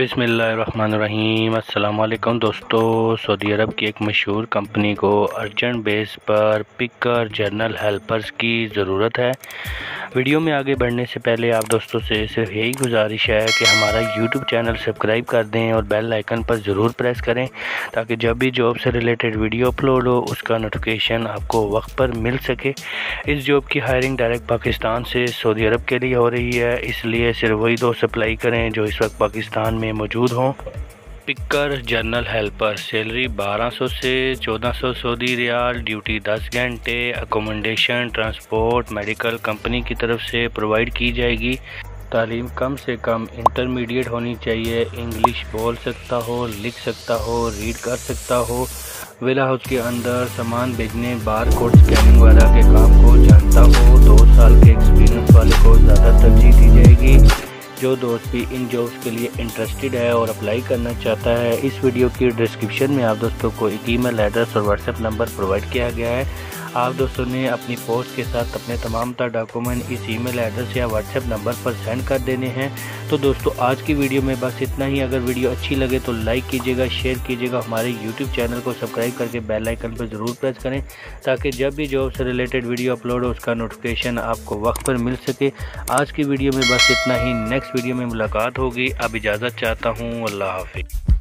बिस्मिल्लाहिर्रहमानिर्रहीम। अस्सलाम वालेकुम दोस्तों। सऊदी अरब की एक मशहूर कंपनी को अर्जेंट बेस पर पिकर जर्नल हेल्पर्स की ज़रूरत है। वीडियो में आगे बढ़ने से पहले आप दोस्तों से सिर्फ यही गुजारिश है कि हमारा यूट्यूब चैनल सब्सक्राइब कर दें और बेल आइकन पर ज़रूर प्रेस करें ताकि जब भी जॉब से रिलेटेड वीडियो अपलोड हो उसका नोटिफिकेशन आपको वक्त पर मिल सके। इस जॉब की हायरिंग डायरेक्ट पाकिस्तान से सऊदी अरब के लिए हो रही है, इसलिए सिर्फ वही दोस्त अप्लाई करें जो इस वक्त पाकिस्तान में मौजूद हों। पिकर जर्नल हेल्पर, सैलरी 1200 से 1400 सऊदी रियाल, ड्यूटी 10 घंटे, अकोमोडेशन, ट्रांसपोर्ट, मेडिकल कंपनी की तरफ से प्रोवाइड की जाएगी। तालीम कम से कम इंटरमीडिएट होनी चाहिए। इंग्लिश बोल सकता हो, लिख सकता हो, रीड कर सकता हो। वेला हाउस के अंदर सामान भेजने, बार कोड स्कैनिंग वगैरह के काम को जानता हो। 2 साल के एक्सपीरियंस वाले को ज़्यादा तरजीह दी जाएगी। जो दोस्त भी इन जॉब्स के लिए इंटरेस्टेड है और अप्लाई करना चाहता है, इस वीडियो की डिस्क्रिप्शन में आप दोस्तों को एक ईमेल एड्रेस और व्हाट्सएप नंबर प्रोवाइड किया गया है। आप दोस्तों ने अपनी पोस्ट के साथ अपने तमाम तर डॉक्यूमेंट इस ईमेल एड्रेस या व्हाट्सएप नंबर पर सेंड कर देने हैं। तो दोस्तों आज की वीडियो में बस इतना ही। अगर वीडियो अच्छी लगे तो लाइक कीजिएगा, शेयर कीजिएगा, हमारे यूट्यूब चैनल को सब्सक्राइब करके बेल आइकन पर ज़रूर प्रेस करें ताकि जब भी जॉब से रिलेटेड वीडियो अपलोड हो उसका नोटिफिकेशन आपको वक्त पर मिल सके। आज की वीडियो में बस इतना ही। नेक्स्ट वीडियो में मुलाकात होगी। अब इजाज़त चाहता हूँ। अल्लाह हाफिज़।